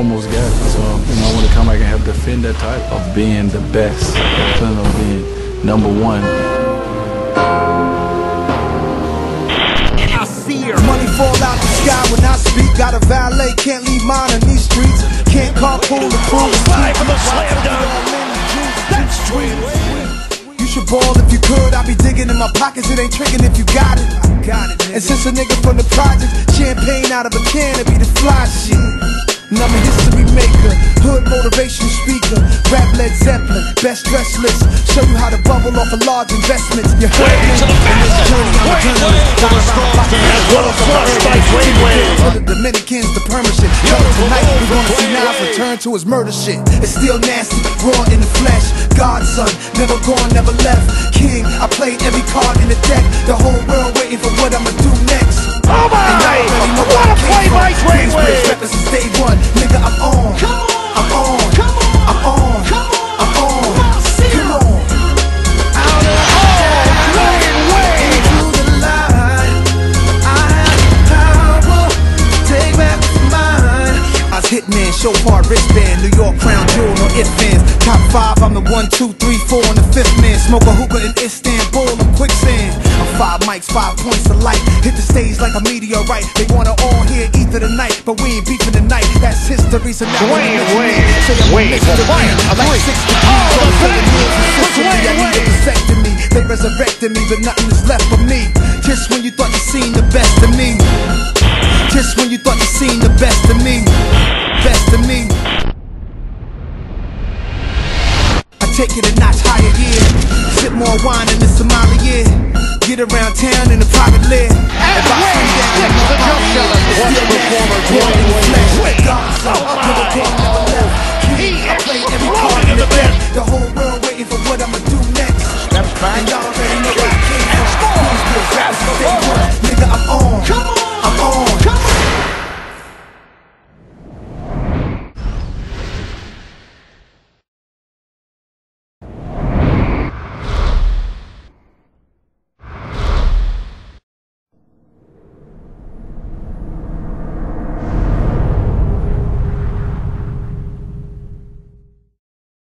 almost got it. So, I want to come back and have defend that title of being the best, of being #1. I see her. Money fall out the sky when I speak. Got a valet, can't leave mine in these streets. Can't carpool the crew. Five for the slam dunk. That's twin. You should ball if you could. I be digging in my pockets. It ain't tricking if you got it. And since a nigga from the project, champagne out of a can, it be the fly shit. And I'm a history maker, hood motivation speaker, rap Led Zeppelin, best dress list. Show you how to bubble off of large investments. You heard me? To the Dominicans, the permission. Yo, tonight we gonna see Nas return to his murder shit. It's still nasty, raw in the flesh. Godson, never gone, never left. King, I played every card in the deck. The whole world waiting for what I'ma do next. Oh my! What a play by Treyway! Since day one, nigga, I'm on. I'm on. I'm on. I'm on. Come on. Out of Treyway to the light. I have the power. Take back mine. I was Hitman, Chauffeur, wristband, New York crown jewel, no ifs, fans. Top 5, I'm the 1, 2, 3, 4, and the 5th man. Smoke a hookah in Istanbul, I'm quicksand. I'm 5 mics, 5 points of light. Hit the stage like a meteorite. They wanna all hear ether tonight, but we ain't beefing tonight. That's history, so now Wait for fire. like 6 me. They resurrected me, but nothing is left for me. Just when you thought you seen the best of me. Just when you thought you seen the best of me. Best of me. I take it a notch higher, yeah. Sip more wine in the sommelier. Get around town in a private lair. And Wade takes the jump shot. One performer,